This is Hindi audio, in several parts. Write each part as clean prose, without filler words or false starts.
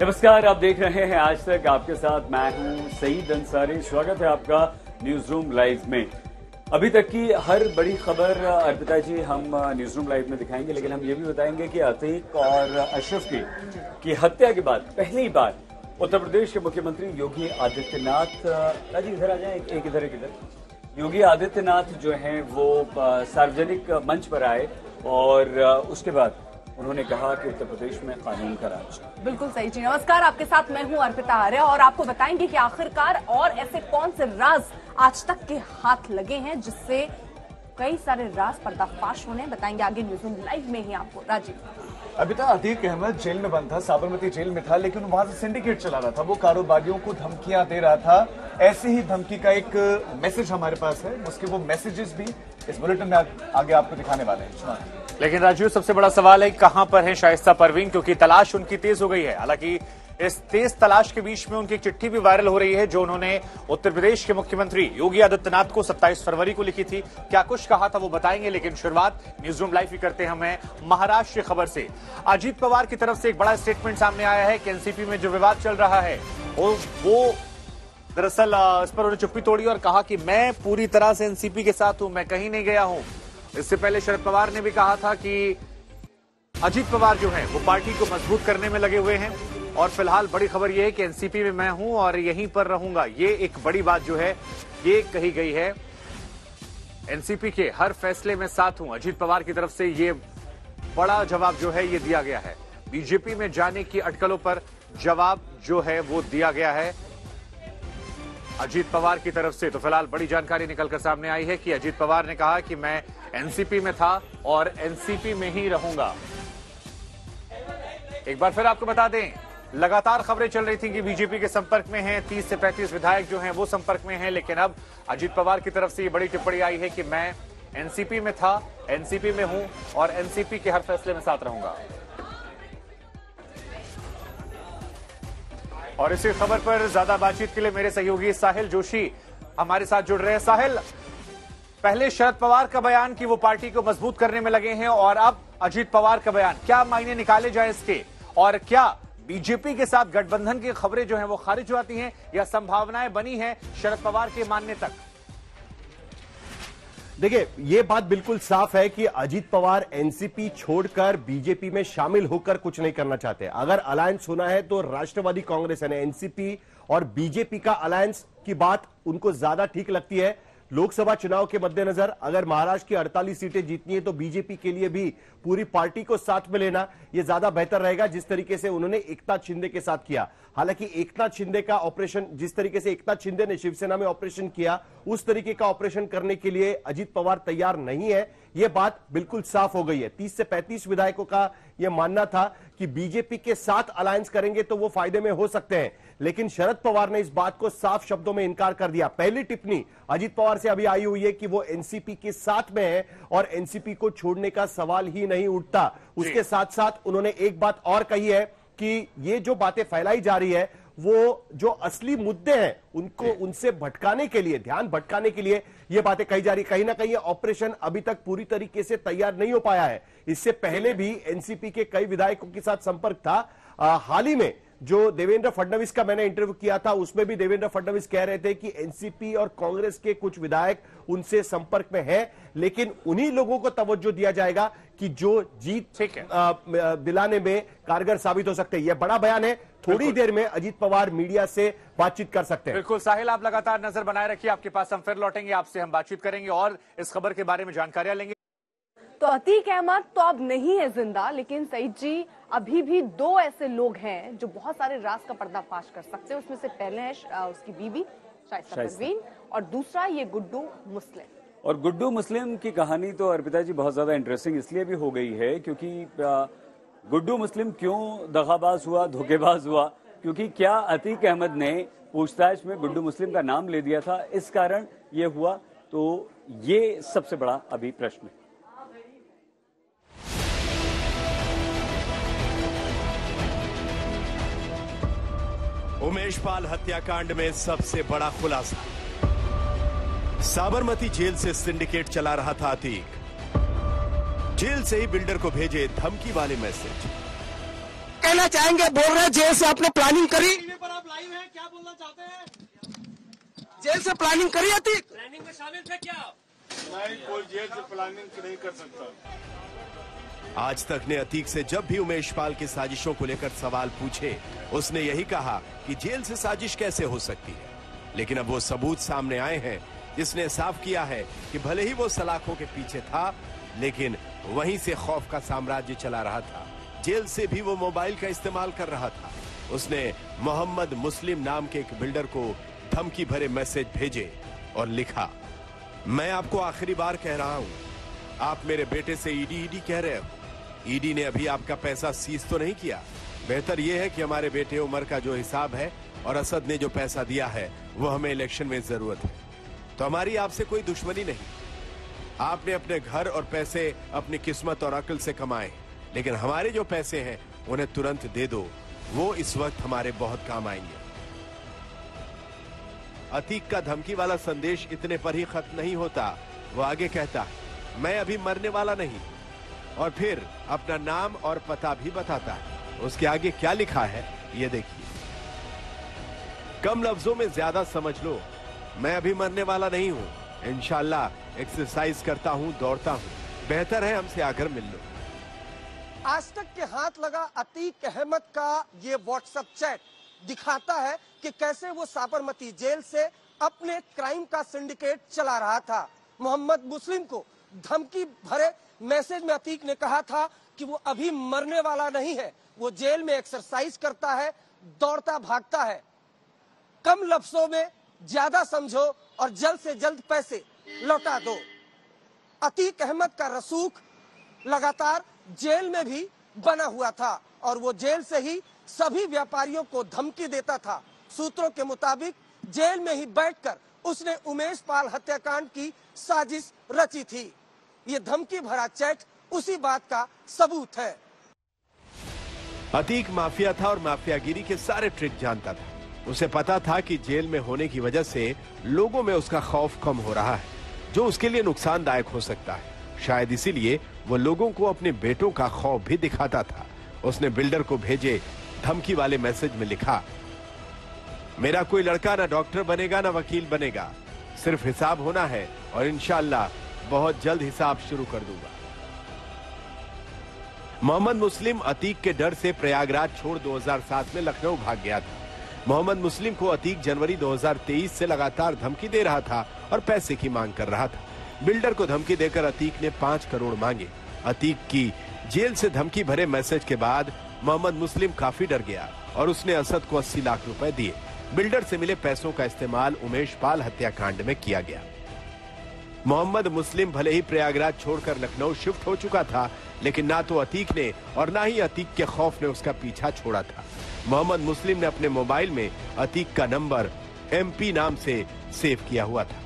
नमस्कार, आप देख रहे हैं आज तक। आपके साथ मैं हूं सईद अंसारी। स्वागत है आपका न्यूज रूम लाइव में। अभी तक की हर बड़ी खबर अर्पिता जी हम न्यूज रूम लाइव में दिखाएंगे, लेकिन हम ये भी बताएंगे कि अतीक और अशरफ की हत्या के बाद पहली बार उत्तर प्रदेश के मुख्यमंत्री योगी आदित्यनाथ, राजी इधर आ जाए, एक इधर योगी आदित्यनाथ जो हैं वो सार्वजनिक मंच पर आए और उसके बाद उन्होंने कहा कि उत्तर प्रदेश में कानून का राज। बिल्कुल सही जी। नमस्कार, आपके साथ मैं हूं अर्पिता आर्य और आपको बताएंगे कि आखिरकार और ऐसे कौन से राज आज तक के हाथ लगे हैं जिससे कई सारे राज पर्दाफाश होने। बताएंगे आगे न्यूज़ रूम लाइव में ही आपको। राजीव, अभी अतीक अहमद जेल में बंद था, साबरमती जेल में था, लेकिन वहां से सिंडिकेट चला रहा था। वो कारोबारियों को धमकियां दे रहा था। ऐसी ही धमकी का एक मैसेज हमारे पास है, उसके वो मैसेजेस भी इस बुलेटिन में आगे आपको दिखाने वाले हैं। लेकिन राजीव, सबसे बड़ा सवाल है कहां पर है शाइस्ता परवीन, क्योंकि तलाश उनकी तेज हो गई है। हालांकि इस तेज तलाश के बीच में उनकी एक चिट्ठी भी वायरल हो रही है जो उन्होंने उत्तर प्रदेश के मुख्यमंत्री योगी आदित्यनाथ को 27 फरवरी को लिखी थी। क्या कुछ कहा था वो बताएंगे, लेकिन शुरुआत न्यूज रूम लाइव ही करते हैं हमें महाराष्ट्र की खबर से। अजीत पवार की तरफ से एक बड़ा स्टेटमेंट सामने आया है कि एनसीपी में जो विवाद चल रहा है वो दरअसल इस पर उन्होंने चुप्पी तोड़ी और कहा कि मैं पूरी तरह से एनसीपी के साथ हूं, मैं कहीं नहीं गया हूं। इससे पहले शरद पवार ने भी कहा था कि अजीत पवार जो है वो पार्टी को मजबूत करने में लगे हुए हैं और फिलहाल बड़ी खबर यह है कि एनसीपी में मैं हूं और यहीं पर रहूंगा। ये एक बड़ी बात जो है ये कही गई है। एनसीपी के हर फैसले में साथ हूं, अजीत पवार की तरफ से ये बड़ा जवाब जो है ये दिया गया है। बीजेपी में जाने की अटकलों पर जवाब जो है वो दिया गया है अजीत पवार की तरफ से। तो फिलहाल बड़ी जानकारी निकलकर सामने आई है कि अजीत पवार ने कहा कि मैं एनसीपी में था और एनसीपी में ही रहूंगा। एक बार फिर आपको बता दें, लगातार खबरें चल रही थी कि बीजेपी के संपर्क में हैं, 30 से 35 विधायक जो हैं वो संपर्क में हैं, लेकिन अब अजीत पवार की तरफ से ये बड़ी टिप्पणी आई है कि मैं एनसीपी में था, एनसीपी में हूं और एनसीपी के हर फैसले में साथ रहूंगा। और इसी खबर पर ज्यादा बातचीत के लिए मेरे सहयोगी साहिल जोशी हमारे साथ जुड़ रहे हैं। साहिल, पहले शरद पवार का बयान कि वो पार्टी को मजबूत करने में लगे हैं और अब अजीत पवार का बयान, क्या मायने निकाले जाए इसके, और क्या बीजेपी के साथ गठबंधन की खबरें जो हैं वो खारिज हो जाती हैं या संभावनाएं बनी हैं शरद पवार के मानने तक? देखिए, ये बात बिल्कुल साफ है कि अजीत पवार एनसीपी छोड़कर बीजेपी में शामिल होकर कुछ नहीं करना चाहते। अगर अलायंस होना है तो राष्ट्रवादी कांग्रेस यानी एनसीपी और बीजेपी का अलायंस की बात उनको ज्यादा ठीक लगती है। लोकसभा चुनाव के मद्देनजर अगर महाराष्ट्र की 48 सीटें जीतनी है तो बीजेपी के लिए भी पूरी पार्टी को साथ में लेना यह ज्यादा बेहतर रहेगा, जिस तरीके से उन्होंने एकनाथ शिंदे के साथ किया। हालांकि एकनाथ शिंदे का ऑपरेशन, जिस तरीके से एकनाथ शिंदे ने शिवसेना में ऑपरेशन किया, उस तरीके का ऑपरेशन करने के लिए अजीत पवार तैयार नहीं है। यह बात बिल्कुल साफ हो गई है। 30 से 35 विधायकों का यह मानना था कि बीजेपी के साथ अलायंस करेंगे तो वो फायदे में हो सकते हैं, लेकिन शरद पवार ने इस बात को साफ शब्दों में इनकार कर दिया। पहली टिप्पणी अजीत पवार से अभी आई हुई है कि वो एनसीपी के साथ में है और एनसीपी को छोड़ने का सवाल ही नहीं उठता। उसके साथ साथ उन्होंने एक बात और कही है कि ये जो बातें फैलाई जा रही है वो जो असली मुद्दे हैं उनको उनसे भटकाने के लिए, ध्यान भटकाने के लिए ये बातें कही जा रही। कहीं ना कहीं ऑपरेशन अभी तक पूरी तरीके से तैयार नहीं हो पाया है। इससे पहले भी एनसीपी के कई विधायकों के साथ संपर्क था। हाल ही में जो देवेंद्र फडणवीस का मैंने इंटरव्यू किया था उसमें भी देवेंद्र फडणवीस कह रहे थे कि एनसीपी और कांग्रेस के कुछ विधायक उनसे संपर्क में हैं, लेकिन उन्हीं लोगों को तवज्जो दिया जाएगा कि जो जीत दिलाने में कारगर साबित हो सकते हैं। यह बड़ा बयान है। थोड़ी देर में अजीत पवार मीडिया से बातचीत कर सकते हैं। बिल्कुल साहिल, आप लगातार नजर बनाए रखिए, आपके पास हम फिर लौटेंगे, आपसे हम बातचीत करेंगे और इस खबर के बारे में जानकारियां लेंगे। तो अतीक अहमद तो अब नहीं है जिंदा, लेकिन सईद जी अभी भी दो ऐसे लोग हैं जो बहुत सारे राज का पर्दाफाश कर सकते हैं। उसमें से पहले है उसकी बीवी शाइस्ता परवीन और दूसरा ये गुड्डू मुस्लिम। और गुड्डू मुस्लिम की कहानी तो अर्पिता जी बहुत ज्यादा इंटरेस्टिंग इसलिए भी हो गई है क्योंकि गुड्डू मुस्लिम क्यों दगाबाज हुआ, धोखेबाज हुआ, क्योंकि क्या अतीक अहमद ने पूछताछ में गुड्डू मुस्लिम का नाम ले दिया था, इस कारण ये हुआ। तो ये सबसे बड़ा अभी प्रश्न है। उमेश पाल हत्याकांड में सबसे बड़ा खुलासा, साबरमती जेल से सिंडिकेट चला रहा था अतीक। जेल से ही बिल्डर को भेजे धमकी वाले मैसेज। कहना चाहेंगे? बोल रहे जेल से आपने प्लानिंग करी, पर आप लाइव हैं, क्या बोलना चाहते हैं? जेल से प्लानिंग करी अतीक? प्लानिंग में शामिल थे क्या? नहीं, कोई जेल से प्लानिंग नहीं कर सकता। आज तक ने अतीक से जब भी उमेश पाल की साजिशों को लेकर सवाल पूछे, उसने यही कहा कि जेल से साजिश कैसे हो सकती है। लेकिन अब वो सबूत सामने आए हैं जिसने साफ किया है कि भले ही वो सलाखों के पीछे था, लेकिन वहीं से खौफ का साम्राज्य चला रहा था। जेल से भी वो मोबाइल का इस्तेमाल कर रहा था। उसने मोहम्मद मुस्लिम नाम के एक बिल्डर को धमकी भरे मैसेज भेजे और लिखा, मैं आपको आखिरी बार कह रहा हूं, आप मेरे बेटे से ईडी कह रहे हो। ईडी ने अभी आपका पैसा सीज तो नहीं किया। बेहतर यह है कि हमारे बेटे उमर का जो हिसाब है और असद ने जो पैसा दिया है वो हमें इलेक्शन में जरूरत है। तो हमारी आपसे कोई दुश्मनी नहीं। आपने अपने घर और पैसे अपनी किस्मत और अक्ल से कमाए, लेकिन हमारे जो पैसे हैं उन्हें तुरंत दे दो, वो इस वक्त हमारे बहुत काम आएंगे। अतीक का धमकी वाला संदेश इतने पर ही खत्म नहीं होता। वो आगे कहता है, मैं अभी मरने वाला नहीं, और फिर अपना नाम और पता भी बताता है। उसके आगे क्या लिखा है ये देखिए। कम लफ्जों में ज्यादा समझ लो, मैं अभी मरने वाला नहीं हूं, इंशाल्लाह एक्सरसाइज करता हूं, दौड़ता हूं, बेहतर है हमसे आकर मिल लो। आज तक के हाथ लगा अतीक अहमद का ये व्हाट्सएप चैट दिखाता है कि कैसे वो साबरमती जेल से अपने क्राइम का सिंडिकेट चला रहा था। मोहम्मद मुस्लिम को धमकी भरे मैसेज में अतीक ने कहा था कि वो अभी मरने वाला नहीं है, वो जेल में एक्सरसाइज करता है, दौड़ता भागता है। कम लफ्जों में ज्यादा समझो और जल्द से जल्द पैसे लौटा दो। अतीक अहमद का रसूख लगातार जेल में भी बना हुआ था और वो जेल से ही सभी व्यापारियों को धमकी देता था। सूत्रों के मुताबिक जेल में ही बैठकर उसने उमेश पाल हत्याकांड की साजिश रची थी। ये धमकी भरा चैट उसी बात का सबूत है। अतीक माफिया था और माफियागिरी के सारे ट्रिक जानता था। उसे पता था कि जेल में होने की वजह से लोगों में उसका खौफ कम हो रहा है, जो उसके लिए नुकसानदायक हो सकता है। शायद इसीलिए वो लोगों को अपने बेटों का खौफ भी दिखाता था। उसने बिल्डर को भेजे धमकी वाले मैसेज में लिखा, मेरा कोई लड़का ना डॉक्टर बनेगा ना वकील बनेगा, सिर्फ हिसाब होना है और इंशाल्लाह बहुत जल्द हिसाब शुरू कर दूंगा। मोहम्मद मुस्लिम अतीक के डर से प्रयागराज छोड़ 2007 में लखनऊ भाग गया था। मोहम्मद मुस्लिम को अतीक जनवरी 2023 से लगातार धमकी दे रहा था और पैसे की मांग कर रहा था। बिल्डर को धमकी देकर अतीक ने 5 करोड़ मांगे। अतीक की जेल से धमकी भरे मैसेज के बाद मोहम्मद मुस्लिम काफी डर गया और उसने असद को 80 लाख रुपए दिए। बिल्डर से मिले पैसों का इस्तेमाल उमेश पाल हत्याकांड में किया गया। मोहम्मद मुस्लिम भले ही प्रयागराज छोड़कर लखनऊ शिफ्ट हो चुका था, लेकिन ना तो अतीक ने और ना ही अतीक के खौफ ने उसका पीछा छोड़ा था। मोहम्मद मुस्लिम ने अपने मोबाइल में अतीक का नंबर MP नाम से सेव किया हुआ था।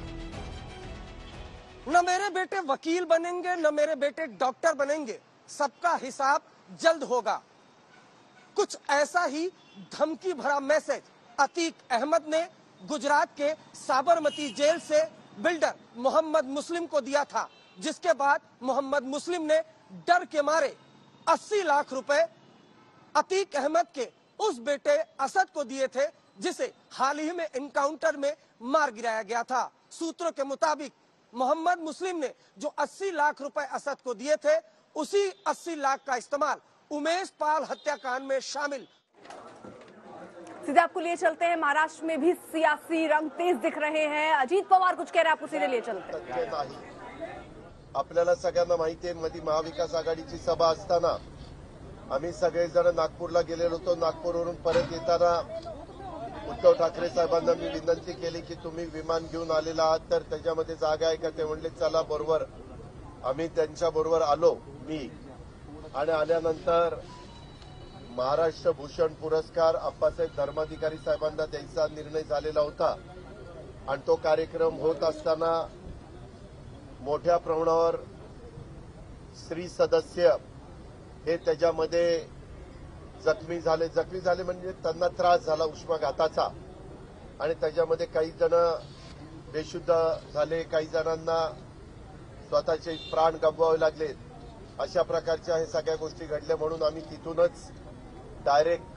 न मेरे बेटे वकील बनेंगे, न मेरे बेटे डॉक्टर बनेंगे, सबका हिसाब जल्द होगा। कुछ ऐसा ही धमकी भरा मैसेज अतीक अहमद ने गुजरात के साबरमती जेल से बिल्डर मोहम्मद मुस्लिम को दिया था, जिसके बाद मोहम्मद मुस्लिम ने डर के मारे 80 लाख रुपए अतीक अहमद के उस बेटे असद को दिए थे, जिसे हाल ही में एनकाउंटर में मार गिराया गया था। सूत्रों के मुताबिक मोहम्मद मुस्लिम ने जो 80 लाख रुपए असद को दिए थे, उसी 80 लाख का इस्तेमाल उमेश पाल हत्याकांड में शामिल। सीधे आपको लिए चलते हैं, महाराष्ट्र में भी सियासी रंग तेज दिख रहे हैं। अजीत पवार कुछ कह रहे हैं, आपको सीधे लिए चलते हैं। आपल्याला सगळ्यांना माहिती आहे, मध्ये महाविकास आघाडीची सभा असताना आम्ही सगळेजण नागपूरला गेलेलो होतो। नागपूरवरून परत येताना उद्धव ठाकरे साहेबांना मी विनंती केली की तुम्ही विमान घेऊन आलेला आहात तर त्याच्यामध्ये जागा आहे का? ते म्हणले चला बरोबर। आम्ही त्यांच्या बरोबर आलो मी, आणि आल्यानंतर महाराष्ट्र भूषण पुरस्कार अप्पासाहेब धर्माधिकारी साहेबांना द्यायचा निर्णय झालेला होता, आणि तो कार्यक्रम होत असताना मोठ्या प्रमाणावर स्त्री सदस्य हे त्याच्यामध्ये जखमी झाले म्हणजे त्यांना त्रास झाला उष्माघाताचा, आणि त्याच्यामध्ये काही जण बेशुद्ध झाले, काही जणांना स्वतःचे प्राण गमवावे लागले। अशा प्रकारच्या हे सगळ्या गोष्टी घडल्या, म्हणून आम्ही तिथूनच डायरेक्ट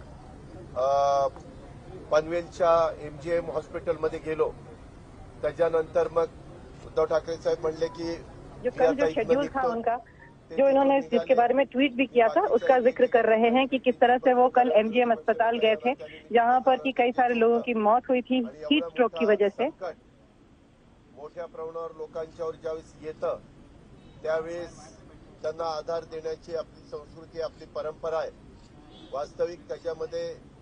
पनवेलच्या MGM हॉस्पिटलमध्ये गेलो. त्याच्यानंतर मग उद्धव ठाकरे साहेब म्हणले की जो कल जो शेड्यूल था उनका, जो इन्होंने जिसके बारे में ट्वीट भी किया था, उसका जिक्र कर रहे हैं कि किस तरह से वो कल MGM अस्पताल गए थे, जहां पर कि कई सारे लोगों की मौत हुई थी हीट स्ट्रोक की वजह से. मोठ्या प्रमाणावर लोकांच्यावर ज्यावेळेस येतं त्यावेळेस त्यांना आधार देण्याची आपली संस्कृती, आपली परंपरा आहे. वास्तविक त्याच्यामध्ये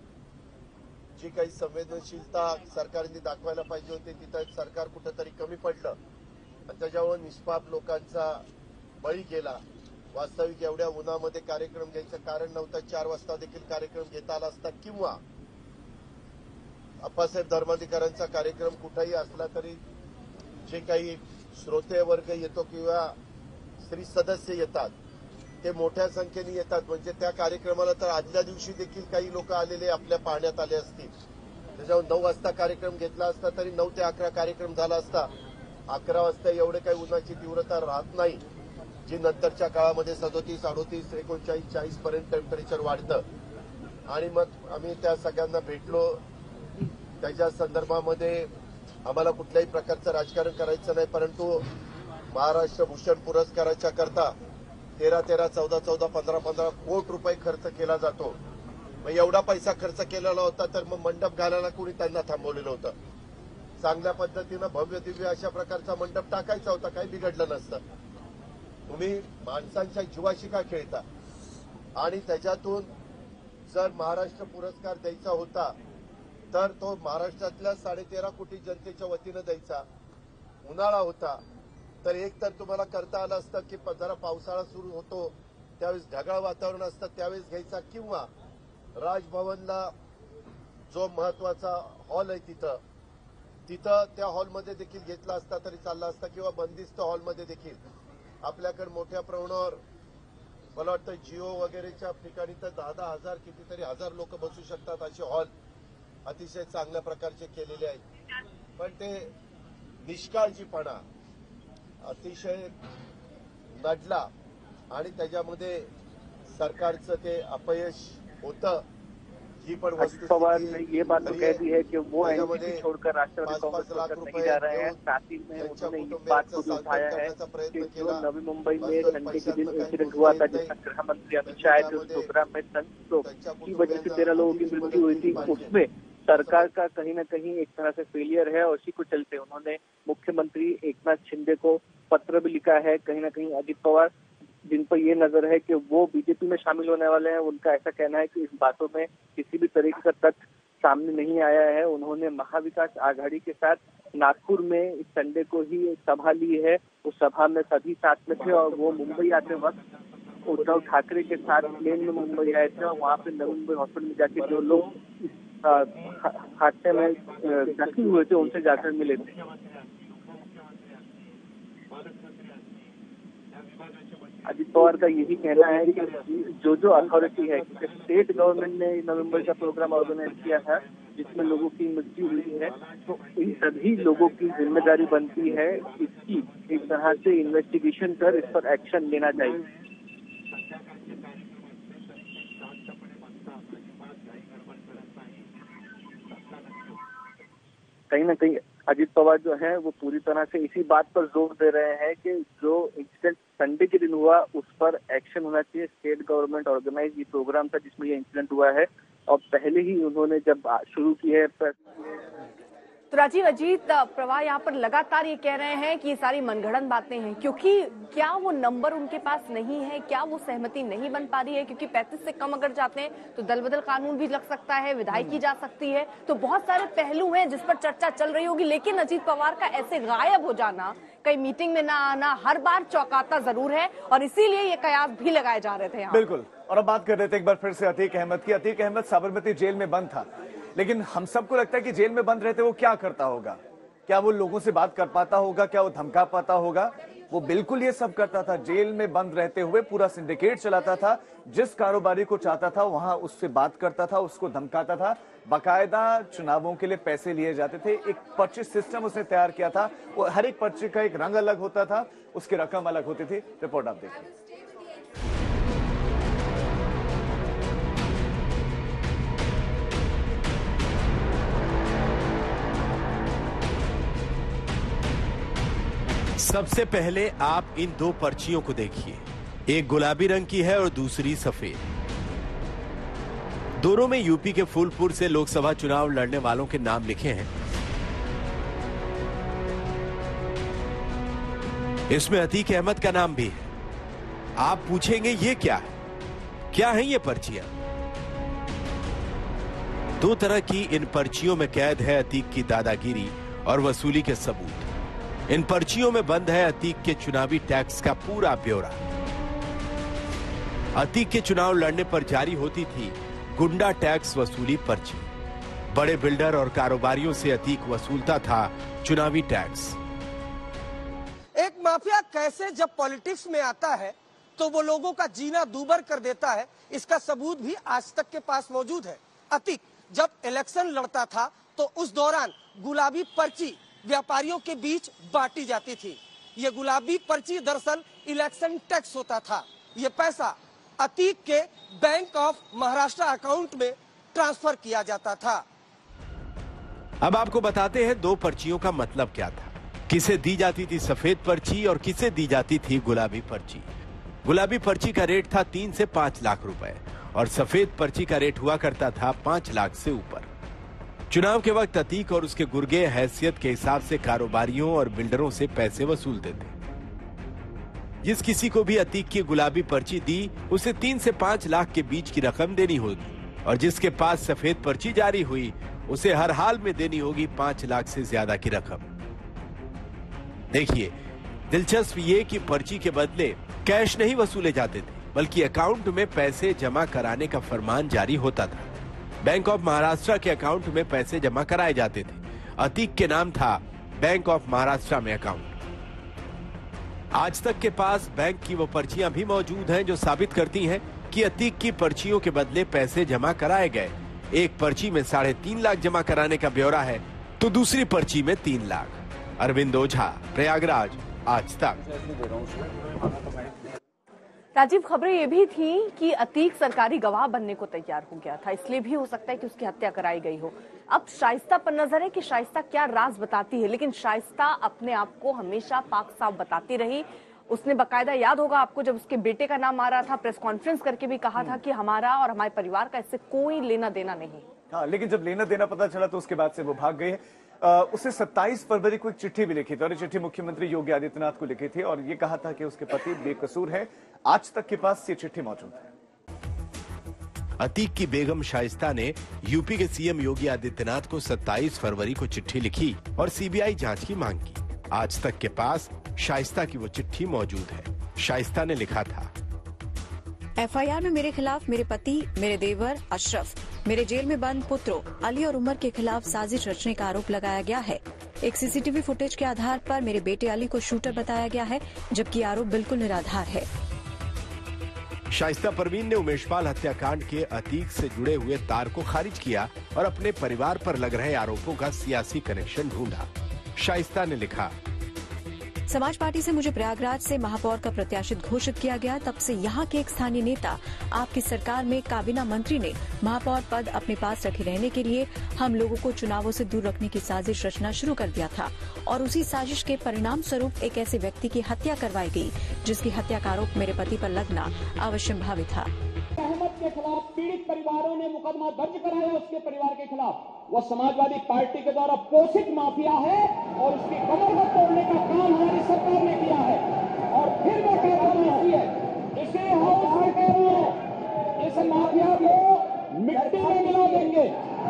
जी काही संवेदनशीलता सरकारने दाखवायला पाहिजे होती तिथं सरकार कुठेतरी कमी पडलं आणि त्याच्यावर निष्पाप लोकांचा बळी गेला. वास्तविक एवढ्या उन्हामध्ये कार्यक्रम घ्यायचं कारण नव्हतं. 4 वाजता देखील कार्यक्रम घेता आला असता किंवा अप्पासाहेब धर्माधिकाऱ्यांचा कार्यक्रम कुठेही असला तरी जे काही श्रोते वर्ग येतो किंवा स्त्री सदस्य येतात ते मोठ्या संख्येने येतात. म्हणजे त्या कार्यक्रमाला तर आदल्या दिवशी देखील काही लोक आलेले आपल्या पाहण्यात आले असतील. त्याच्यावर 9 वाजता कार्यक्रम घेतला असता तरी 9 ते 11 कार्यक्रम झाला असता. 11 वाजता एवढे काही उन्हाची तीव्रता राहत नाही, जी नंतरच्या काळामध्ये 37, 38, 39, 40 पर्यंत टेम्परेचर वाढतं. आणि मग आम्ही त्या सगळ्यांना भेटलो. त्याच्या संदर्भामध्ये आम्हाला कुठल्याही प्रकारचं राजकारण करायचं नाही, परंतु महाराष्ट्र भूषण पुरस्काराच्या करता 13-13, 14-14, 15-15 कोटी रुपये खर्च केला जातो. मग एवढा पैसा खर्च केलेला होता तर मग मंडप घालायला कोणी त्यांना थांबवलेलं होतं. चांगल्या पद्धतीनं भव्य दिव्य अशा प्रकारचा मंडप टाकायचा होता, काही बिघडलं नसतं. तुम्ही माणसांच्या जीवाशी का खेळता? आणि त्याच्यातून जर महाराष्ट्र पुरस्कार द्यायचा होता तर तो महाराष्ट्रातल्या 13.5 कोटी जनतेच्या वतीनं द्यायचा. उन्हाळा होता तर एक तर तुम्हाला करता आलं असतं की जरा पावसाळा सुरू होतो त्यावेळेस ढगाळ वातावरण असतं त्यावेळेस घ्यायचा, किंवा राजभवनला जो महत्वाचा हॉल आहे तिथं त्या हॉलमध्ये देखील घेतला असता तरी चालला असता, किंवा बंदिस्त हॉलमध्ये देखील. आपल्याकडे मोठ्या प्रमाणावर मला वाटतं जिओ वगैरेच्या ठिकाणी तर 10-10 हजार कितीतरी हजार लोक बसू शकतात असे हॉल अतिशय चांगल्या प्रकारचे केलेले आहेत. पण ते निष्काळजीपणा अतिशय नडला आणि त्याच्यामध्ये सरकारचं ते अपयश होतं. ही पण अजित पवार ने ये बात तो कह दी है कि वो एनसीपी छोड़कर राष्ट्रवादी कांग्रेस छोड़कर नहीं जा रहे हैं. साथ ही में उन्होंने इस बात को भी उठाया है कि जो नवी मुंबई में संडे के दिन इंसिडेंट हुआ था जिसमें गृह मंत्री अमित शाह के उस प्रोग्राम में सनस्ट्रोक की वजह से 13 लोगों की मृत्यु हुई थी, उसमें सरकार का कहीं न कहीं एक तरह से फेलियर है. और इसी को चलते उन्होंने मुख्यमंत्री एकनाथ शिंदे को पत्र भी लिखा है. कहीं न कहीं अजित पवार जिन पर ये नजर है कि वो बीजेपी में शामिल होने वाले हैं, उनका ऐसा कहना है कि इस बातों में किसी भी तरीके का तथ्य सामने नहीं आया है. उन्होंने महाविकास आघाड़ी के साथ नागपुर में इस संडे को ही सभा ली है. उस सभा में सभी साथ में थे और वो मुंबई आते वक्त उद्धव ठाकरे के साथ प्लेन में मुंबई आए थे और वहाँ पे नवी मुंबई हॉस्पिटल में जाके जो लोग हादसे में जख्मी हुए थे उनसे जाकर मिले थे. अजित पवार का यही कहना है कि जो अथॉरिटी है, स्टेट गवर्नमेंट ने नवंबर का प्रोग्राम ऑर्गेनाइज किया था जिसमें लोगों की मृत्यु हुई है, तो इन सभी लोगों की जिम्मेदारी बनती है इसकी एक तरह से इन्वेस्टिगेशन कर इस पर एक्शन लेना चाहिए. कहीं ना कहीं अजित पवार जो है वो पूरी तरह से इसी बात पर जोर दे रहे हैं कि जो इंसिडेंट संडे के दिन हुआ उस पर एक्शन होना चाहिए. स्टेट गवर्नमेंट ऑर्गेनाइज ये प्रोग्राम था जिसमें ये इंसिडेंट हुआ है और पहले ही उन्होंने जब शुरू की है. तो राजीव, अजीत पवार यहाँ पर लगातार ये कह रहे हैं कि ये सारी मनगढ़ंत बातें हैं, क्योंकि क्या वो नंबर उनके पास नहीं है, क्या वो सहमति नहीं बन पा रही है, क्योंकि 35 से कम अगर जाते हैं तो दल बदल कानून भी लग सकता है, विधायकी जा सकती है, तो बहुत सारे पहलू हैं जिस पर चर्चा चल रही होगी. लेकिन अजीत पवार का ऐसे गायब हो जाना, कई मीटिंग में ना आना हर बार चौंकाता जरूर है और इसीलिए ये कयास भी लगाए जा रहे थे यहाँ. बिल्कुल. और अब बात कर रहे थे एक बार फिर से अतीक अहमद की. अतीक अहमद साबरमती जेल में बंद था, लेकिन हम सबको लगता है कि जेल में बंद रहते वो क्या करता होगा? क्या वो लोगों से बात कर पाता होगा? क्या वो धमका पाता होगा? वो बिल्कुल ये सब करता था. जेल में बंद रहते हुए पूरा सिंडिकेट चलाता था. जिस कारोबारी को चाहता था वहां उससे बात करता था, उसको धमकाता था. बाकायदा चुनावों के लिए पैसे लिए जाते थे. एक पर्ची सिस्टम उसने तैयार किया था. वो हर एक पर्ची का एक रंग अलग होता था, उसकी रकम अलग होती थी. रिपोर्ट आप देखिए. सबसे पहले आप इन दो पर्चियों को देखिए, एक गुलाबी रंग की है और दूसरी सफेद। दोनों में यूपी के फूलपुर से लोकसभा चुनाव लड़ने वालों के नाम लिखे हैं। इसमें अतीक अहमद का नाम भी है। आप पूछेंगे ये क्या है? क्या है ये पर्चियां? दो तरह की इन पर्चियों में कैद है अतीक की दादागिरी और वसूली के सबूत। इन पर्चियों में बंद है अतीक के चुनावी टैक्स का पूरा ब्यौरा। अतीक के चुनाव लड़ने पर जारी होती थी गुंडा टैक्स वसूली पर्ची। बड़े बिल्डर और कारोबारियों से अतीक वसूलता था चुनावी टैक्स। एक माफिया कैसे जब पॉलिटिक्स में आता है तो वो लोगों का जीना दूभर कर देता है, इसका सबूत भी आज तक के पास मौजूद है। अतीक जब इलेक्शन लड़ता था तो उस दौरान गुलाबी पर्ची व्यापारियों के बीच बांटी जाती थी। ये गुलाबी पर्ची दरअसल इलेक्शन टैक्स होता था। ये पैसा अतीक के बैंक ऑफ महाराष्ट्र अकाउंट में ट्रांसफर किया जाता था। अब आपको बताते हैं दो पर्चियों का मतलब क्या था। किसे दी जाती थी सफेद पर्ची और किसे दी जाती थी गुलाबी पर्ची। गुलाबी पर्ची का रेट था 3 से 5 लाख रुपए और सफेद पर्ची का रेट हुआ करता था 5 लाख से ऊपर। चुनाव के वक्त अतीक और उसके गुर्गे हैसियत के हिसाब से कारोबारियों और बिल्डरों से पैसे वसूलते थे। जिस किसी को भी अतीक की गुलाबी पर्ची दी उसे 3 से 5 लाख के बीच की रकम देनी होगी और जिसके पास सफेद पर्ची जारी हुई उसे हर हाल में देनी होगी 5 लाख से ज्यादा की रकम। देखिए, दिलचस्प ये कि पर्ची के बदले कैश नहीं वसूले जाते थे बल्कि अकाउंट में पैसे जमा कराने का फरमान जारी होता था। बैंक ऑफ महाराष्ट्र के अकाउंट में पैसे जमा कराए जाते थे। अतीक के नाम था बैंक ऑफ महाराष्ट्र में अकाउंट। आज तक के पास बैंक की वो पर्चियां भी मौजूद हैं जो साबित करती हैं कि अतीक की पर्चियों के बदले पैसे जमा कराए गए। एक पर्ची में 3.5 लाख जमा कराने का ब्यौरा है तो दूसरी पर्ची में 3 लाख। अरविंद ओझा, प्रयागराज, आज तक। राजीव, खबरें ये भी थी कि अतीक सरकारी गवाह बनने को तैयार हो गया था, इसलिए भी हो सकता है कि उसकी हत्या कराई गई हो। अब शाइस्ता पर नजर है कि शाइस्ता क्या राज बताती है, लेकिन शाइस्ता अपने आप को हमेशा पाक साफ बताती रही। उसने बकायदा, याद होगा आपको, जब उसके बेटे का नाम आ रहा था प्रेस कॉन्फ्रेंस करके भी कहा था कि हमारा और हमारे परिवार का इससे कोई लेना देना नहीं। हाँ, लेकिन जब लेना देना पता चला तो उसके बाद से वो भाग गए। उसे 27 फरवरी को एक चिट्ठी भी लिखी थी और ये चिट्ठी मुख्यमंत्री योगी आदित्यनाथ को लिखी थी और ये कहा था कि उसके पति बेकसूर है। आज तक के पास ये चिट्ठी मौजूद है। अतीक की बेगम शाइस्ता ने यूपी के सीएम योगी आदित्यनाथ को 27 फरवरी को चिट्ठी लिखी और सीबीआई जांच की मांग की। आज तक के पास शाइस्ता की वो चिट्ठी मौजूद है। शाइस्ता ने लिखा था, एफआईआर में मेरे खिलाफ मेरे पति, मेरे देवर अशरफ, मेरे जेल में बंद पुत्रों अली और उमर के खिलाफ साजिश रचने का आरोप लगाया गया है। एक सीसीटीवी फुटेज के आधार पर मेरे बेटे अली को शूटर बताया गया है, जबकि आरोप बिल्कुल निराधार है। शाइस्ता परवीन ने उमेशपाल हत्याकांड के अतीक से जुड़े हुए तार को खारिज किया और अपने परिवार पर लग रहे आरोपों का सियासी कनेक्शन ढूंढा। शाइस्ता ने लिखा, समाज पार्टी से मुझे प्रयागराज से महापौर का प्रत्याशित घोषित किया गया। तब से यहाँ के एक स्थानीय नेता, आपकी सरकार में काबीना मंत्री ने महापौर पद अपने पास रखे रहने के लिए हम लोगों को चुनावों से दूर रखने की साजिश रचना शुरू कर दिया था और उसी साजिश के परिणाम स्वरूप एक ऐसे व्यक्ति की हत्या करवाई गई जिसकी हत्या का आरोप मेरे पति पर लगना अवश्यंभावी था। अहमद के खिलाफ पीड़ित परिवारों ने मुकदमा दर्ज कराया उसके परिवार के खिलाफ। वो समाजवादी पार्टी के द्वारा पोषित माफिया है और उसकी कमर को तोड़ने का काम हमारी सरकार ने किया है और फिर वो कहती है इसे हाउस में करो, इस माफिया को मिट्टी में मिला देंगे।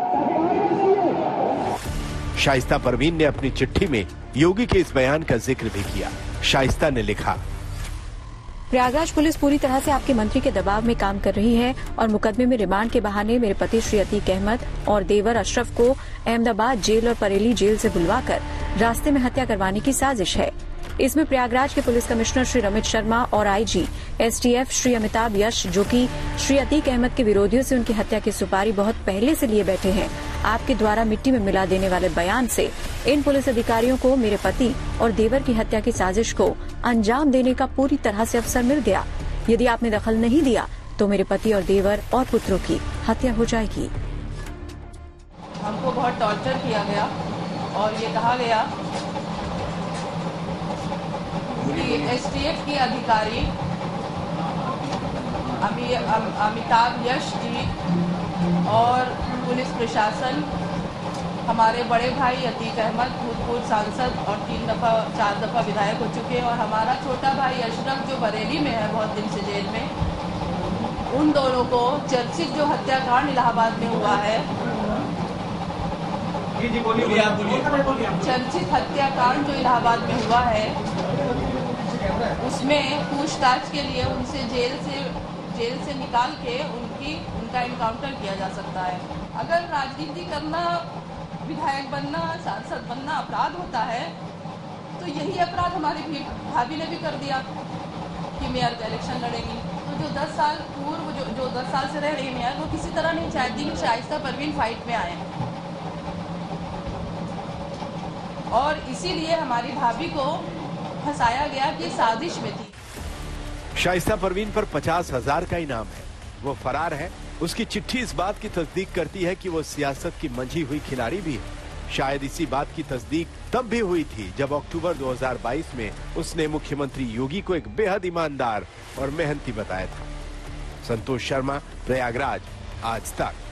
शाइस्ता परवीन ने अपनी चिट्ठी में योगी के इस बयान का जिक्र भी किया। शाइस्ता ने लिखा, प्रयागराज पुलिस पूरी तरह से आपके मंत्री के दबाव में काम कर रही है और मुकदमे में रिमांड के बहाने मेरे पति श्री अतीक अहमद और देवर अशरफ को अहमदाबाद जेल और बरेली जेल से बुलवाकर रास्ते में हत्या करवाने की साजिश है। इसमें प्रयागराज के पुलिस कमिश्नर श्री रमित शर्मा और आईजी एसटीएफ श्री अमिताभ यश, जो कि श्री अतीक अहमद के विरोधियों से उनकी हत्या की सुपारी बहुत पहले से लिए बैठे हैं, आपके द्वारा मिट्टी में मिला देने वाले बयान से इन पुलिस अधिकारियों को मेरे पति और देवर की हत्या की साजिश को अंजाम देने का पूरी तरह से अवसर मिल गया। यदि आपने दखल नहीं दिया तो मेरे पति और देवर और पुत्रों की हत्या हो जाएगी। हमको बहुत टॉर्चर किया गया और ये कहा गया कि एसटीएफ के अधिकारी अमिताभ यश जी और पुलिस प्रशासन, हमारे बड़े भाई अतीक अहमद भूतपूर्व सांसद और 4 दफा विधायक हो चुके हैं, और हमारा छोटा भाई अशरफ जो बरेली में है बहुत दिन से जेल में, उन दोनों को चर्चित जो हत्याकांड इलाहाबाद में हुआ है, चर्चित हत्याकांड जो इलाहाबाद में हुआ है, उसमें पूछताछ के लिए उनसे जेल से निकाल के उनका एनकाउंटर किया जा सकता है। अगर राजनीति करना, विधायक बनना, सांसद बनना अपराध होता है, तो यही अपराध हमारी भाभी ने भी कर दिया कि मेयर का इलेक्शन लड़ेगी। तो जो 10 साल पूर्व जो 10 साल से रह रही मेयर, वो किसी तरह नहीं चाहती कि शाइस्ता परवीन फाइट में आए, और इसीलिए हमारी भाभी को फंसाया गया कि साजिश में थी। शाइस्ता परवीन पर 50,000 का इनाम है, वो फरार है। उसकी चिट्ठी इस बात की तस्दीक करती है कि वो सियासत की मंझी हुई खिलाड़ी भी है। शायद इसी बात की तस्दीक तब भी हुई थी जब अक्टूबर 2022 में उसने मुख्यमंत्री योगी को एक बेहद ईमानदार और मेहनती बताया था। संतोष शर्मा, प्रयागराज, आज तक।